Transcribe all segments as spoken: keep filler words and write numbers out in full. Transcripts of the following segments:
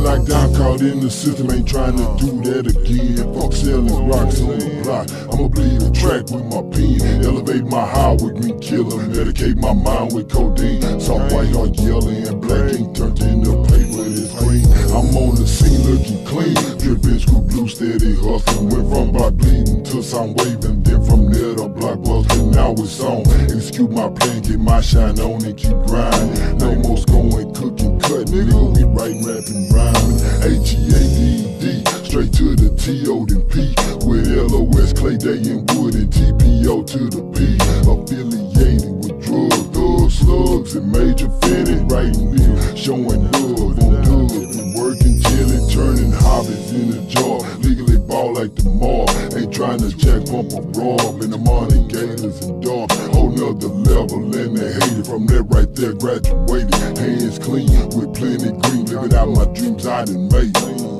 Been locked down, caught in the system, ain't trying to do that again. Fuck selling rocks on the block. I'ma bleed a track with my pen, elevate my high with green killer, medicate my mind with codeine. Soft white or yellow and black ink turned into paper, it's green. I'm on the scene looking clean, dripping screw blue, steady hustling. Went from block bleeding to sound waving, then from there to block busting. Now it's on, execute my plan, get my shine on and keep grinding. No more going, cooking, cut, nigga, we writing, rapping, rhyming. H E A D D, straight to the T O then P, with L O S, Clay Day and Wood and T P O to the P. Affiliated with drugs, thugs, slugs, and major fitted, writing niggas, showing love on dubs. We working, chilling, turning hobbies in a jar. Legally ball like the mall, ain't trying to jack bump or rob. In the morning, gators and dark, whole nother level, and they hate it. From that right there, graduated, hands clean with plenty green. Living out my dreams I done made.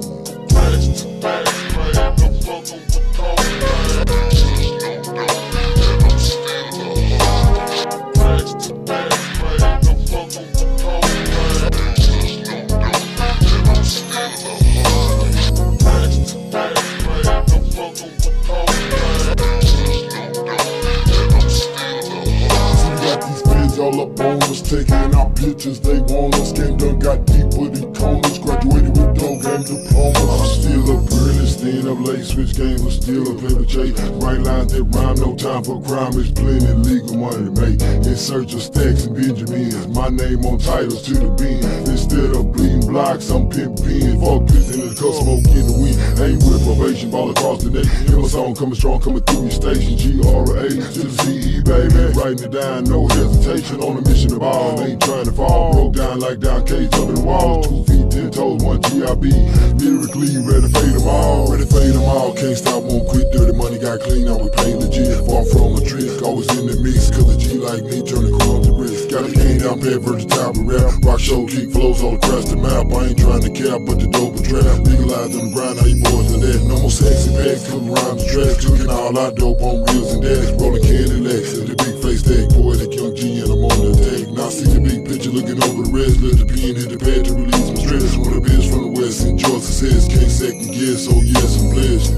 All up on us, taking our pictures, they want us. Game done got deeper than corners, graduated with dope game diplomas. I'm still up early, staying up late, switch game, but still a play with Jay. Right lines that rhyme, no time for crime, it's plenty legal money to make. In search of stacks and Benjamins, my name on titles to the bean. Instead of bleeding blocks, I'm pimping. Fuck this in the cup, smoke in the wind. Aim with probation, ball across the neck. Hear my song coming strong, coming through your station. G R A to the C E, baby. Writing it down, no hesitation. On a mission to ball, ain't trying to fall. Broke down like down cage up in the walls. Two feet, ten toes, one G I B. Lyrically ready to fade them all. Ready to fade them all. Can't stop, won't quit. Dirty money got clean, now we pay legit. Far from a trick, always in the mix. Cause a G like me, turning crumbs to bricks. Got a game down, bad versatile with rap. Rock show, kick flows all across the map. I ain't trying to cap, but the dope a trap. Legalized on the grind, how you boys in that? No more sexy packs, cooking rhymes and tracks. Cooking all our dope on reels and dads. Rolling Cadillacs and the big face tag. Poetic young G and I'm on the tag. Now see the big picture looking over the rest. Let the pen hit the pad to release some stress. One of the bitch from the west and Georgia says can't second guess, so yes I'm blessed.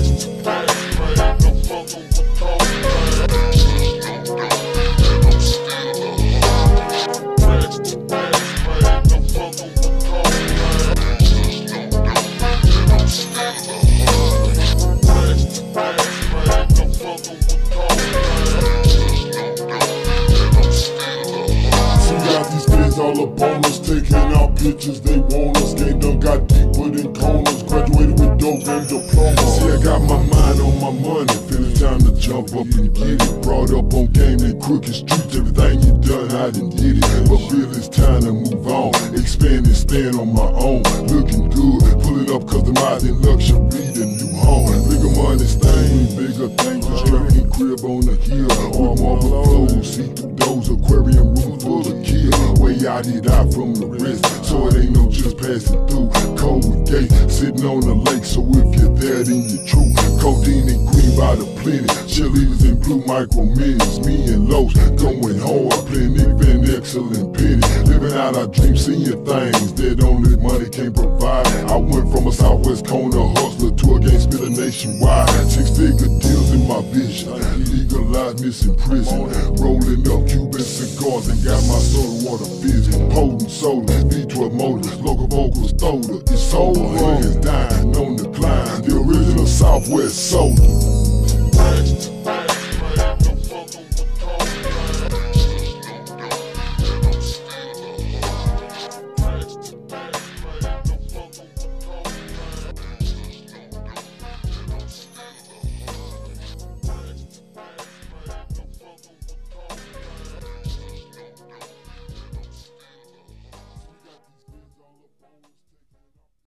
All up on us, taking our pictures, they want us. Game done got deeper than corners, graduated with dope and diploma. See, I got my mind on my money, feel it's time to jump up and get it. Brought up on game and crooked streets, everything you done, I done did it. But feel it's time to move on, expand and stand on my own. Looking good, pulling up cause the mind in luxury, the new home. Bigger money stain, bigger things, constructing crib on the hill. With marble flows, see through those aquarium room full of kill. Way out it out from the wrist, so it ain't no just passing through. Cold gate, sitting on the lake, so if you're there then you're true. Codeine and green by the plenty, cheerleaders in blue micro minis. Me and Los going hard, playing Nick Van excellent penny. Living out our dreams, seeing things that only money can provide. I went from a southwest corner hustler to a gang spiller nationwide. Six figure deals in my vision, legalized missing prison. Rolling up Cuban cigars and got my soda water fizz. Potent soda, V twelve motors, local vocals, Thoda. It's so hard, it's dying on the climb. The original Southwest soldier.